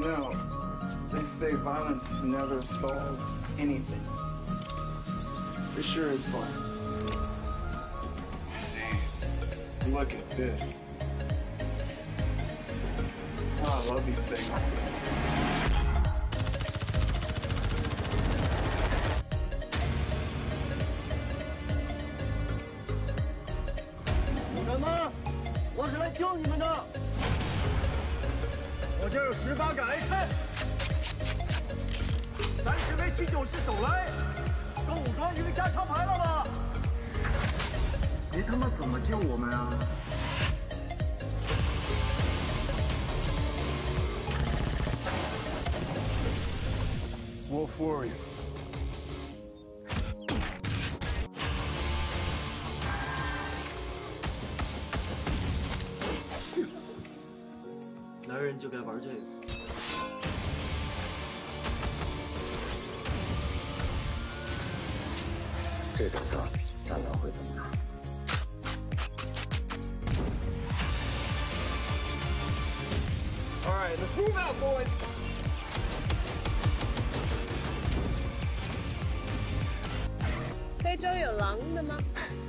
know. They say violence never solves anything. It sure is fun. Man, look at this. Oh, I love these things. 你们吗？我是来救你们的。我这有18杆 AK，30枚7.94手雷，够武装鱼加长牌了吧？你他妈怎么救我们啊？ Wolf Warrior。男人就该玩这个。 这种仗咱们会怎么打？ All right, let's move out, boys. 非洲有狼的吗？